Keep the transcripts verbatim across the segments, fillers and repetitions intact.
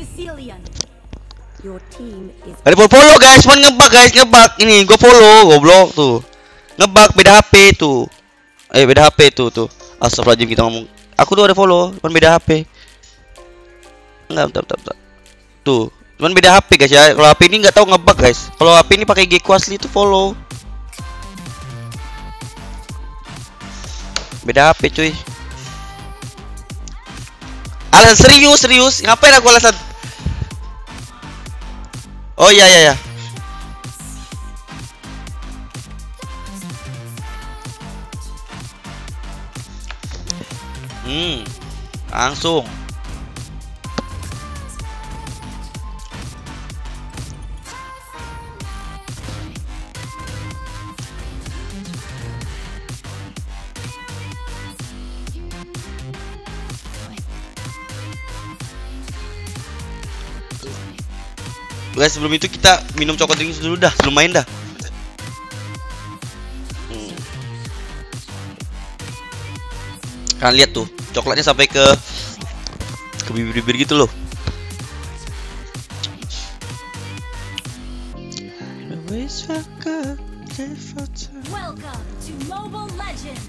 Cecilian. Your team is Ada follow, follow guys, cuman ngebug guys, ngebug. Ini gua follow, goblok tuh. Ngebug beda H P tuh. Eh beda H P tuh tuh. Astagfirullahaladzim kita ngomong. Aku tuh ada follow, cuman beda H P. Enggak, bentar, bentar, bentar. Tuh, cuman beda H P guys ya. Kalau H P ini nggak tahu ngebug guys. Kalau H P ini pakai Gecko asli itu follow. Beda H P cuy. Alasan serius, serius. Ngapain aku alasan? Oh iya iya ya. Hmm. Langsung. Guys, sebelum itu kita minum coklat drink dulu dah, sebelum main dah. Hmm. Kalian lihat tuh, coklatnya sampai ke ke bibir-bibir gitu loh. welcome to Mobile Legends.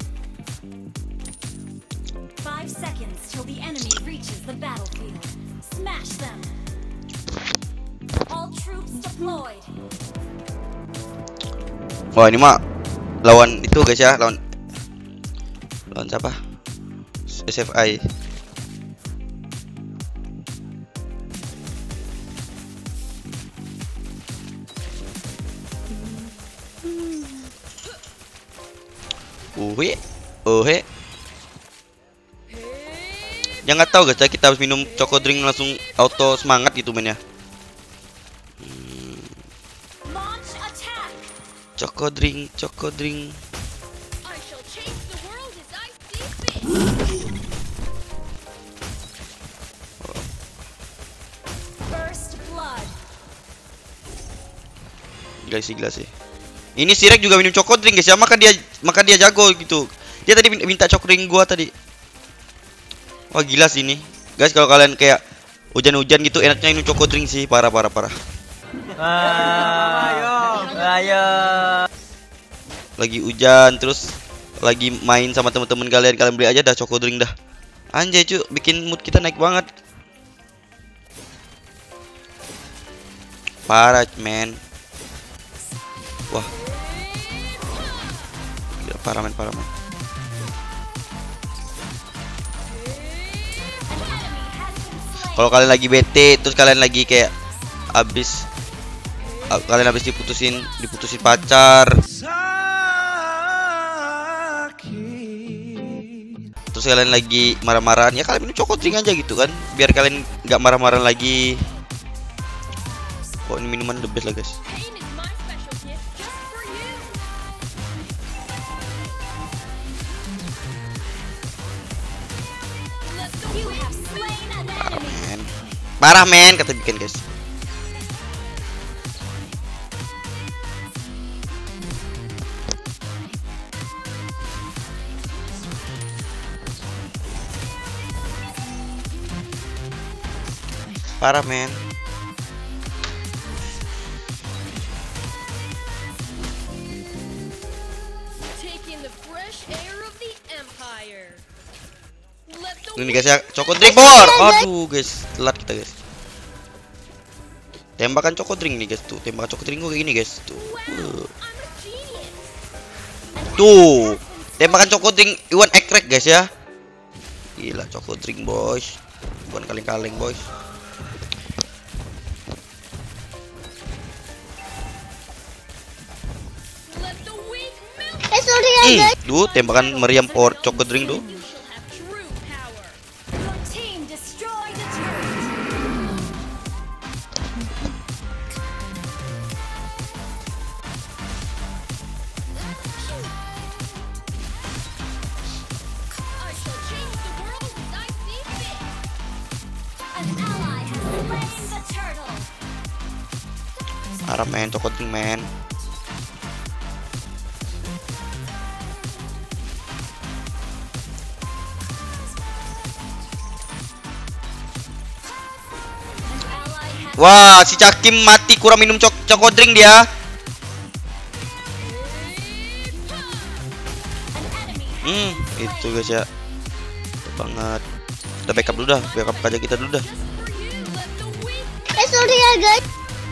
Five seconds till the enemy reaches the battlefield. Smash them. All troops deployed. Wah ini mah lawan itu guys ya, lawan lawan siapa? S F I. Uhe, uhe. Yang nggak tahu guys ya, kita harus minum choco drink langsung auto semangat gitu mainnya. Choco drink, choco drink. Gila sih, gila sih. Ini Sirek juga minum choco drink guys ya, maka dia maka dia jago gitu. Dia tadi minta choco drink gua tadi. Wah gila sih ini. Guys, kalau kalian kayak hujan-hujan gitu enaknya minum choco drink sih, parah parah parah. Ayo, ayo. Lagi hujan terus lagi main sama teman-teman kalian, kalian beli aja dah choco drink dah. Anjay cuy, bikin mood kita naik banget. Parah men. Wah. Gila, parah men, parah men. Kalau kalian lagi bete terus kalian lagi kayak abis kalian habis diputusin diputusin pacar, terus kalian lagi marah-marahan, ya kalian minum choco drink aja gitu kan, biar kalian nggak marah-marah lagi. Oh ini minuman the best lah guys. Parah men, parah men kata bikin guys. Parah men. Ini guys ya, choco drink bor. Aduh guys, telat kita guys. Tembakan choco drink nih guys tuh, tembakan choco drink gue kayak gini guys tuh. Uh. Tuh, tembakan choco drink Iwan ekrek guys ya. Gila choco drink boys, bukan kaleng-kaleng boys. Hmm, duh tembakan meriam power choco drink tuh. Parah men, choco drink men. Wah, si Cakim mati kurang minum cok coko drink dia. Hmm, itu guys ya. Mantap banget. Kita backup dulu dah, backup aja kita dulu dah. Eh sorry ya guys.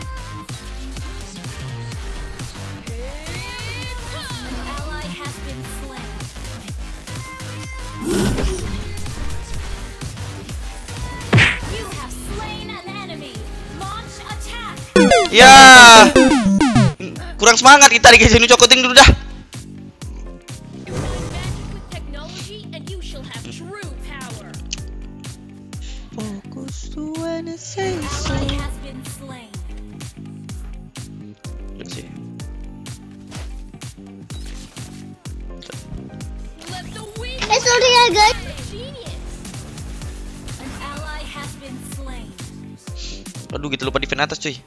Ally has been slain. You have slain an enemy. Launch attack. Ya. Kurang semangat kita di sini coko drink dulu dah. Focus to when I say so. Ally has been slain. Let's see. Eh sorry ya guys. An ally has been slain. Aduh, kita lupa defend atas cuy.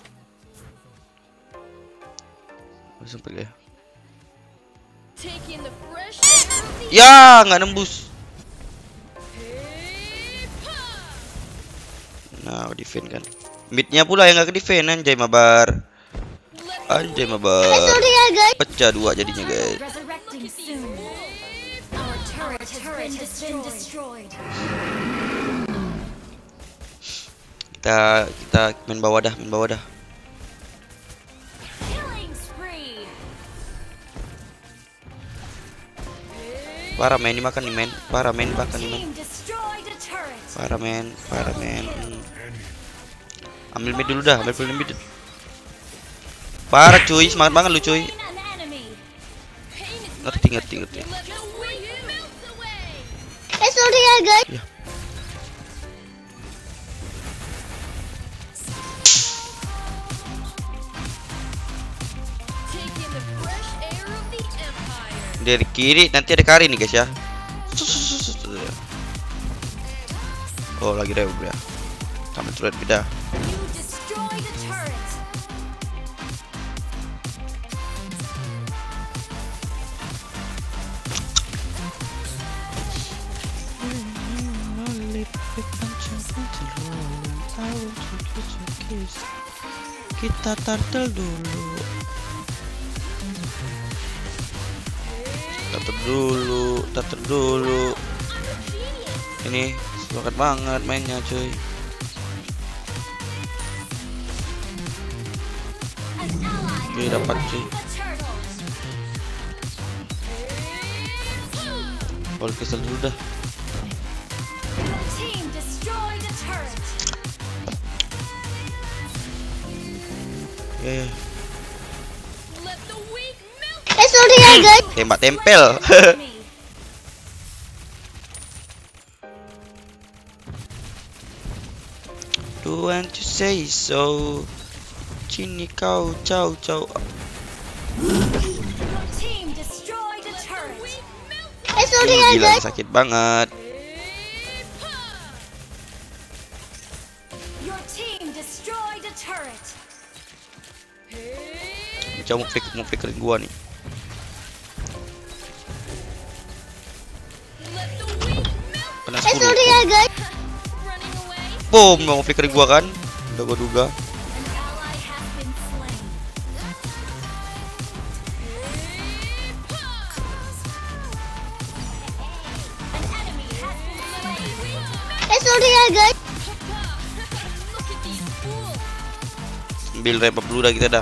Langsung pergi ya. Ya, nggak nembus. Nah, defend kan. Midnya pula yang nggak ke defend, anjay mabar. Anjay Eh mabar. sorry ya guys. Pecah dua jadinya guys. Resurrecting soon. Our turret has been destroyed. Kita kita main bawah dah, main bawah dah. Killing spree. Parah main dimakan nih men. Parah main dimakan nih men. Team destroyed a turret. Parah men, parah men. Hmm. Ambil mid dulu dah, ambil full mid. Parah cuy, semangat banget lu cuy. Slain an enemy. Ngerti ngerti ngerti. Eh sorry ya guys. Ya. Dari kiri nanti ada Kari nih guys ya. Oh lagi rev ya. Tamat turret beda. You destroyed a turret. Kita turtle dulu. Turtle dulu, turtle dulu. Ini semangat banget mainnya cuy. An ally Oke dapat cuy. the turtle. Ball kesel dulu dah. Team destroyed a turret. Ya ya. Eh sorry ya guys. Tembak tempel. Enemy. Do want to say so. Cini kau cau cau. Your team destroyed a turret. Eh sorry ya Gila guys. sakit banget. Your team destroyed a turret. Coba mau flick mau flickerin gua nih. Kena Eh sepuluh. sorry ya guys. Boom, mau flickerin gua kan? Udah gua duga. An ally has been slain. An enemy has been slain. Eh sorry ya guys. Ambil repap dulu dah kita dah.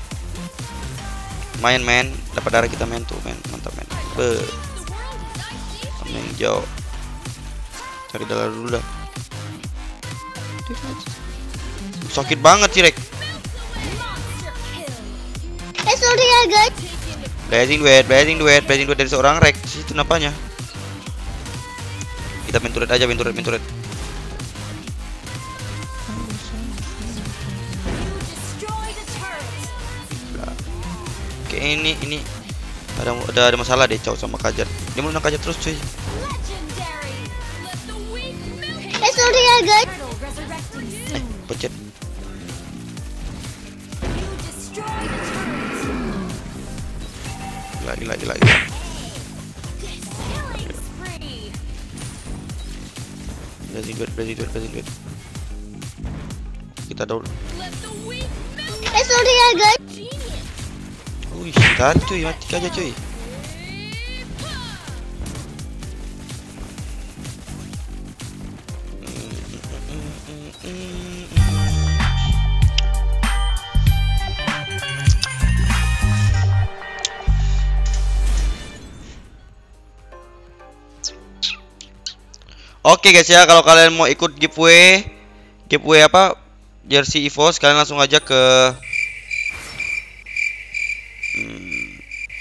Main men, dapat darah kita men tuh men, mantap men. Be. Main jauh. Cari darah dulu dah. Sakit banget sih Rek. Monster kill. Eh sorry ya guys. Blazing duet, blazing duet, blazing duet dari seorang Rek. Itu napanya? Kita main turret aja, main turret, main turret. Destroyed a turret. Oke ini ini ada ada ada masalah deh Chow sama Kajar. Dia mau menang Kajar terus cuy. Legendary. Eh sorry ya guys. Turtle resurrecting soon. Pecet. You destroyed a turret. Gila gila gila. gila. Killing spree. Blazing duet, blazing duet, blazing duet. kita download. Eh, sorry ya guys. Wih, tadi cuy, mati aja cuy. Oke guys ya, kalau kalian mau ikut giveaway, giveaway apa? Jersey EVOS, kalian langsung aja ke hmm,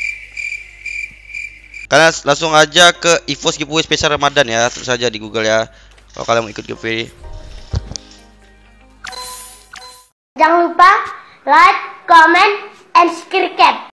kalian langsung aja ke EVOS giveaway spesial Ramadan ya, terus aja di Google ya. Kalau kalian mau ikut giveaway. Jangan lupa like, comment, and subscribe.